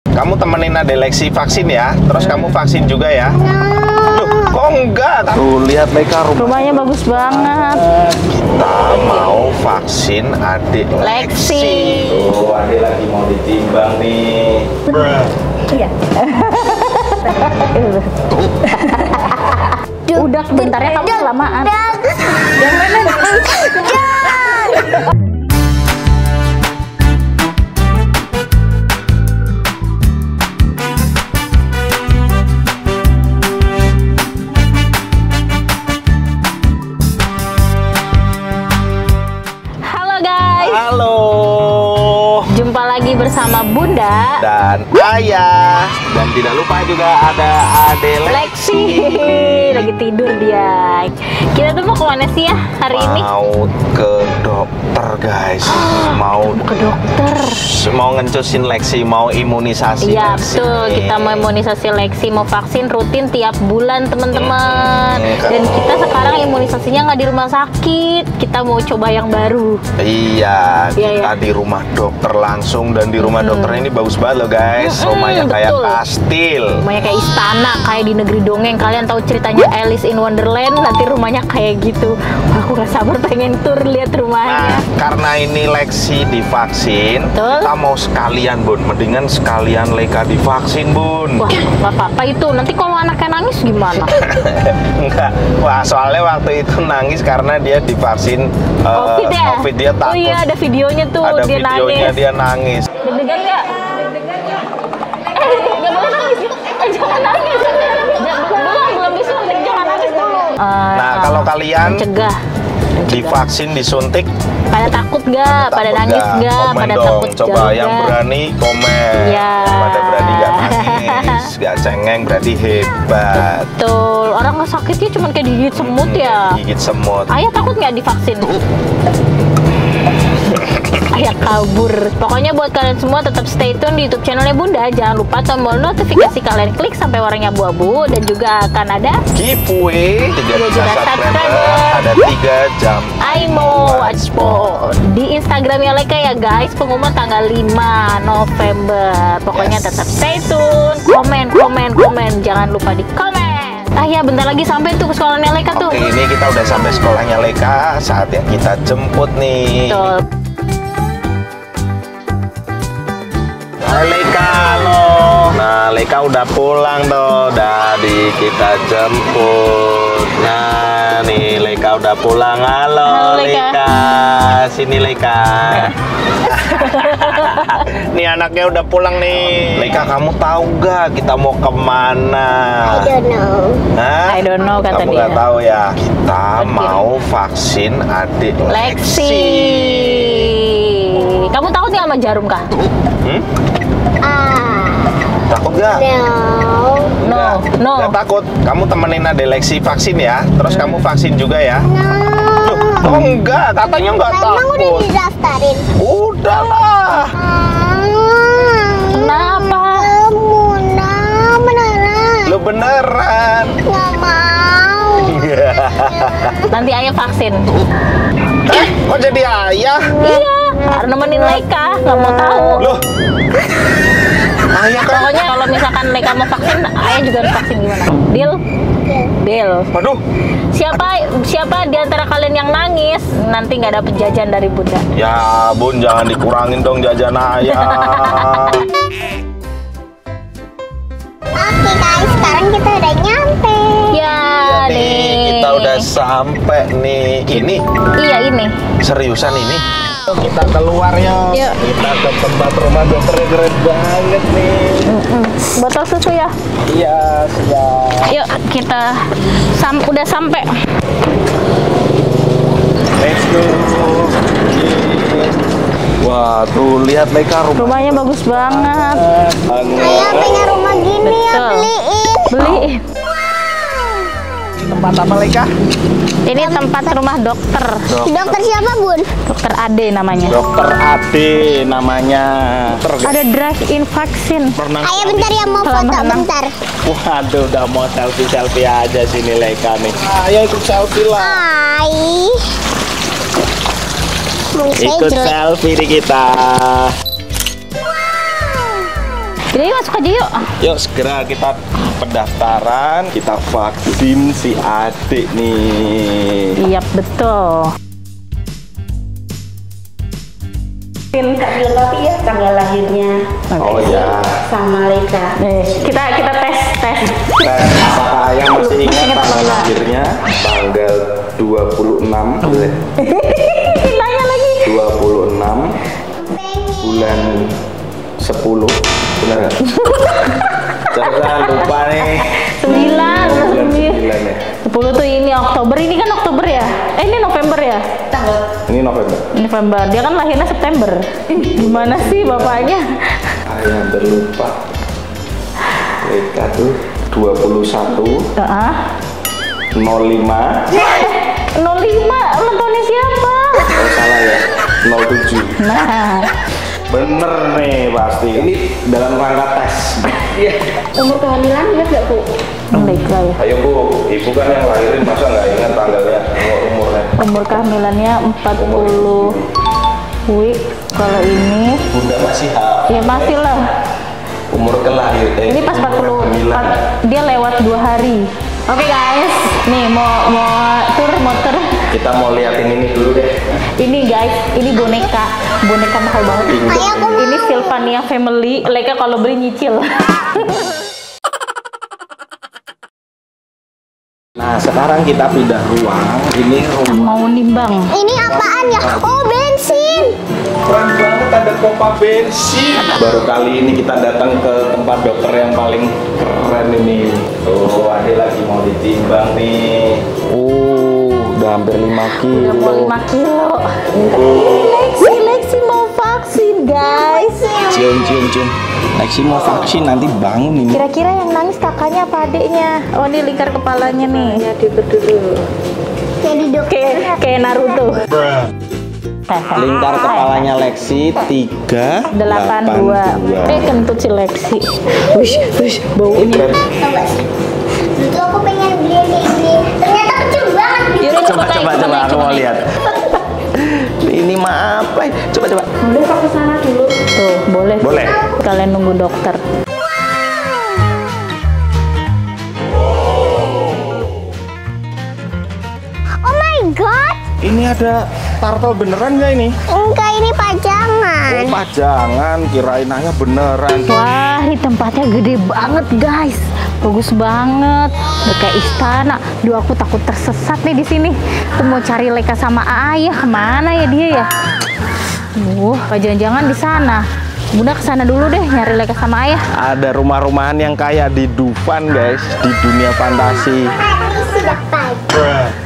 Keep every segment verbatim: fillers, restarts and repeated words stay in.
Kamu temenin Ade Lexi vaksin ya. Terus kamu vaksin juga ya. Loh, kok enggak? Tuh, lihat Leka rumah. Rumahnya bagus banget. Kita mau vaksin Ade Lexi. Tuh, Ade lagi mau ditimbang nih. Iya. Udah, bentarnya kamu kelamaan. Yang mana? Jumpa lagi bersama Bunda dan Ayah. Dan tidak lupa juga ada Ade Lexi. Lagi tidur dia. Kita tuh mau kemana sih ya hari mau ini? Mau ke dokter guys. Mau ke dokter. Mau ngencusin Lexi, mau imunisasi. Iya betul. Kita mau imunisasi Lexi, mau vaksin rutin tiap bulan teman-teman. Hmm, dan kita sekarang imunisasinya nggak di rumah sakit. Kita mau coba yang baru. Iya. Iya, kita iya. di rumah dokter langsung, dan di rumah Hmm. dokternya ini bagus banget loh guys. Hmm, Rumahnya kayak betul. kastil. Rumahnya kayak istana, kayak di negeri dongeng. Kalian tahu ceritanya Alice in Wonderland? Nanti rumahnya kayak gitu. Wah, aku gak sabar pengen tur lihat rumahnya. Nah, karena ini Lexi divaksin, Betul. kita mau sekalian Bun. Mendingan sekalian Leka divaksin Bun. Wah, gak apa-apa itu. Nanti kalau anaknya nangis gimana? Enggak. Wah, soalnya waktu itu nangis karena dia divaksin uh, COVID ya? COVID, dia takut. Oh iya, ada videonya tuh. Ada dia videonya nangis. dia nangis. Deg-degan nggak? Deg-degan nggak? Eh, nggak boleh nangis. Eh, jangan nangis. Jangan, belum, belum disuntik. Jangan nangis dulu. Uh, Nah, kalau kalian mencegah. divaksin, disuntik, Pada takut nggak? Pada takut nangis nggak? Komen Pada dong. takut Coba nggak? yang berani komen. Iya. Yang pada berani nggak nangis, nggak cengeng, berarti hebat. Betul. Orang nggak sakitnya cuma kayak digigit semut ya. Gigit semut. Ayah takut nggak divaksin? Ayah kabur. Pokoknya buat kalian semua tetap stay tune di YouTube channelnya Bunda. Jangan lupa tombol notifikasi kalian klik sampai warnanya abu-abu, dan juga akan ada Giveaway tiga tiga juta juta subscriber. subscriber. Ada tiga jam. Aimo Watchpo di Instagramnya Leka ya guys. Pengumuman tanggal lima November. Pokoknya Yes. tetap stay tune. Komen, komen, komen. Jangan lupa di komen. Ah ya, bentar lagi sampai tuh ke sekolahnya Leka tuh. Oke, ini kita udah sampai sekolahnya Leka. Saatnya kita jemput nih. Betul. Hai Leka, halo. Nah, Leka udah pulang tuh. Dari kita jemput. Nah, nih Leka udah pulang. Halo, Halo, Leka. Leka. Sini Leka. Nih anaknya udah pulang nih. Leka, kamu tahu nggak kita mau kemana? I don't know. Hah? I don't know, kata Kamu dia. nggak tahu ya? Kita Oke. mau vaksin adik Lexi. Kamu takut nggak sama jarum kah? Hmm? Ah, Takut nggak? no. No, no. Nggak takut. Kamu temenin Ade Lexi vaksin ya. Terus kamu vaksin juga ya. Loh, No. kok enggak? Katanya nggak Emang udah takut. didaftarin? Udah lah. Ah, Kenapa? Muna, beneran. Lo beneran. Nggak mau. Nanti ayah vaksin. Eh, kok jadi ayah? Iya, harus nemenin Leka. Nggak mau tahu. Loh. Ayah kan? Pokoknya kalau misalkan Leka mau vaksin, ayah juga harus vaksin. Gimana? Deal? Deal. Waduh. Siapa siapa di antara kalian yang nangis nanti nggak dapet jajan dari Bunda? Ya Bun, jangan dikurangin dong jajan ayah. Oke guys, sekarang kita udah nyampe. Ya Nih, nih. kita udah sampai nih. Ini Iya ini. seriusan ini. Kita keluar ya. Yuk. Kita ke tempat rumah dokternya, keren banget nih. Mm-mm. Botol susu ya. Iya, siap. Yuk kita sam udah sampai. Let's go. Wah, tuh lihat Leka rumah. Rumahnya bagus banget. Ayah pengen rumah gini ya, Betul. beliin. Beliin. Tempat apa Leka? Ini tempat rumah dokter. Dokter siapa, Bun? Dokter Ade namanya. Dokter Ade namanya. Ada drive-in vaksin. Pernah. Ayah bentar ya, mau Selamat foto menang. bentar. Waduh, udah mau selfie-selfie aja sini Leka nih. Ayo ikut selfie lah. Hai. Mulut saya Ikut jelek. selfie di kita. Jadi masuk aja yuk. Yuk segera kita pendaftaran, kita vaksin si adik nih. Iya betul. Kak dilengkapi ya tanggal lahirnya Oh ya. sama Leika. Eh, kita kita tes tes. Tes, apakah ayah masih ingat tanggal lahirnya? Tanggal dua puluh enam Nanya lagi. dua puluh enam bulan sepuluh. Benar nggak? Jangan lupa nih. Sembilan. Bulan sembilan ya. Sepuluh tuh ini Oktober, ini kan Oktober ya? Eh ini November ya? Ini November. November, dia kan lahirnya September. Gimana sih bapaknya? Ayah berlupa. Leika tuh dua puluh satu Heeh. nol lima. nol lima, ulang tahunnya siapa? Oh salah ya. nol tujuh. Nah, Bener nih pasti. Ini dalam rangka tes. Umur kehamilan ingat gak Bu? Leika ya. Ayo Bu, ibu kan yang lahirin masa nggak ingat tanggalnya, umur umurnya. Umur kehamilannya empat puluh. Wih, kalau ini Bunda masih hafal. ya masih lah. Umur kelahiran. Eh, Ini pas umur empat puluh kehamilan. empat, dia lewat dua hari. Oke guys, nih mau mau tur mau tur. Kita mau liatin ini dulu deh. Ini guys, ini boneka, boneka mahal banget. Ayah, aku mau. Ini Sylvania Family, Leika kalau beli nyicil. Nah sekarang kita pindah ruang. Ini rumah. Mau nimbang. Ini apaan ya? Oh, bensin. Keren banget ada pompa bensin. Baru kali ini kita datang ke tempat dokter yang paling keren ini. Tuh, Ade lagi mau ditimbang nih. Oh, udah hampir lima Udah mau kilo. lima kilo. Lexi, Lexi mau vaksin guys. Cium, cium, cium. Lexi mau vaksin nanti bangun ini. Kira-kira yang nangis kakaknya apa adiknya? Oh ini lingkar kepalanya nih. Ya diukur dulu. Jadi dokter. Kayak kayak Naruto. Lingkar kepalanya Lexi tiga delapan dua. Eh kentut si Lexi. Wish, wish, baunya. Coba sih. Dulu aku pengen beli yang kayak gini. Ternyata kecil banget. Yaudah Coba naik, coba coba naik, aku mau naik. lihat. Ini mah apa? ya? Coba coba. Boleh Kak kesana dulu. Tuh boleh. Boleh. Kalian nunggu dokter. Oh my god. Ini ada tartel beneran nggak ini? Enggak, ini pajangan. Oh pajangan, kirain aja beneran. Wah, ini tempatnya gede banget, guys. Bagus banget. Udah kayak istana. Duh, aku takut tersesat nih di sini. Aku mau cari Leika sama Ayah. Kemana ya dia ya? Uh, jangan-jangan di sana. Bunda kesana dulu deh, nyari Leika sama Ayah. Ada rumah-rumahan yang kayak di Dufan guys, di dunia fantasi. Ini sudah pagi.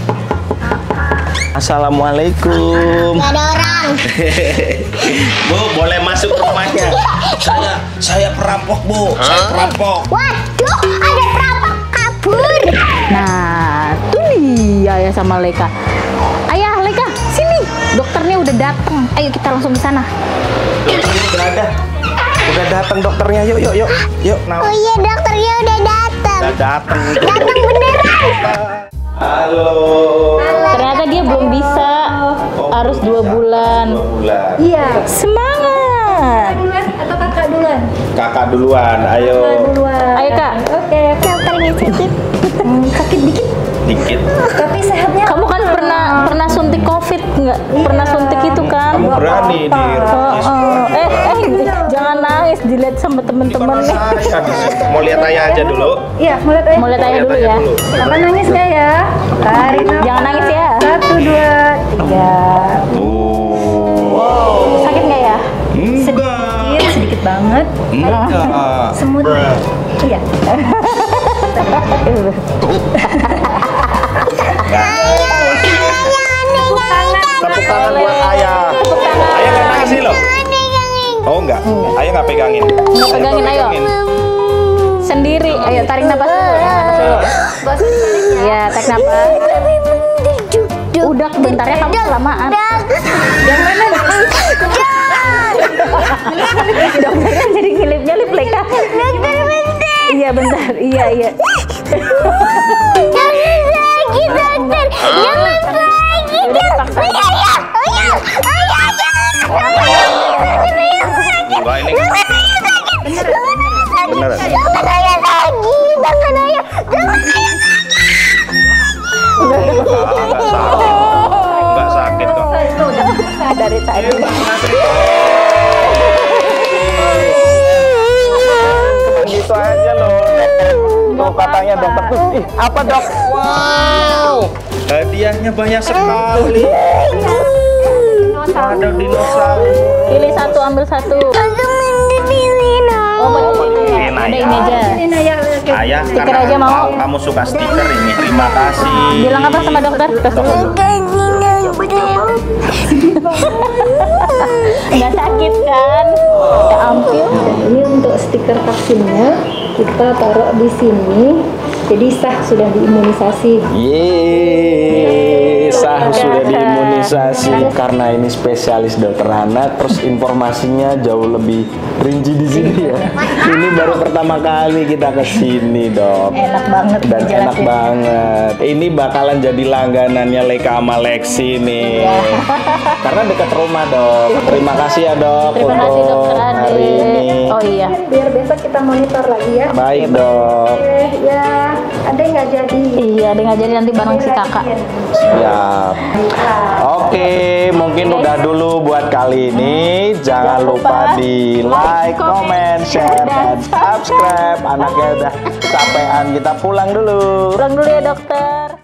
Assalamualaikum. Gak ada orang. Bu, boleh masuk rumahnya? Saya, saya perampok bu, saya perampok. Waduh, ada perampok kabur. Nah, tuh dia ya sama Leika. Ayah, Leika, sini. Dokternya udah datang. Ayo kita langsung ke sana. Dokternya udah ada, udah datang dokternya. Yuk, yuk, yuk, yuk. Nah, Oh iya, dokternya udah datang. udah datang. Datang beneran. Halo. Ternyata dia belum bisa. Oh, Harus belum dua bisa. bulan. Dua bulan. Iya. Semangat. Duluan atau kakak duluan? Kakak duluan, ayo. Duluan. Ayo, Kak. Oke. Dokternya sakit. Hmm, sakit dikit. Dikit. Tapi sehatnya. Kamu kan pernah pernah suntik COVID nggak? Pernah suntik itu kan? Kamu berani di. Oh, oh. Eh, eh, jangan nangis, dilihat sama temen-temen nih. Saya di sini. Mau lihat ayah aja dulu. Iya, mulai aja. Mau lihat ayah dulu ya. Kakak nangis nggak ya? Tarik nafas. Jangan nangis ya. Satu, dua, tiga. Tuh. Sakit nggak ya? Enggak. Sedikit, sedikit banget. Enggak. Semut. Iya. Tepuk tangan buat ayah. Ayah nggak nangis nih loh. Oh enggak. Ayah nggak pegangin. Nggak pegangin, ayo. Sendiri, ayo tarik nafas. Iya, tarik nafas. Udah, bentarnya kamu kelamaan. Yang mana? Dokternya jadi ngilip-nyelip, Leika. Iya, bentar. Iya, iya. Jangan lagi, dokter. Jangan lagi, Udah dipaksa. Ayah, ayah, ayah, ayah, jangan. Enggak ini. beneran. Jangan ayah lagi, jangan ayah, jangan ayah. Nggak sakit, nggak sakit kok. Dari tadi. Gitu aja loh. Tuh katanya dokter tuh. Ih, apa dok? Wow, hadiahnya banyak sekali. Ada dinosaurus. Pilih satu, ambil satu. Oh, mau Pilih, Udah ini Naya. aja. Ini ayah. Ayah, Stiker karena aja mau. tahu kamu suka stiker ini. Terima kasih. Bilang apa sama dokter? Tes dulu. Nggak sakit kan? Ya ampun. Ini untuk stiker vaksinnya kita taruh di sini. Jadi sah sudah diimunisasi. Yeay, sah sudah diimunisasi karena ini spesialis dokter anak. Terus informasinya jauh lebih rinci di sini ya. Ini baru pertama kali kita ke sini dok. Enak banget Dan enak dijelasin. banget. Ini bakalan jadi langganannya Leika sama Lexi nih. Karena dekat rumah dok. Terima kasih ya dok Terima kasih untuk dokter hari Ade. ini. Oh iya. Biar besok kita monitor lagi ya. Baik dok. Eh, ya, ada yang nggak jadi. Iya, dia nggak jadi nanti bareng si kakak. Siap. Oke, mungkin udah dulu buat kali ini. Jangan lupa di like, comment, share, dan subscribe. Anaknya udah kecapean, kita pulang dulu. Pulang dulu ya dokter.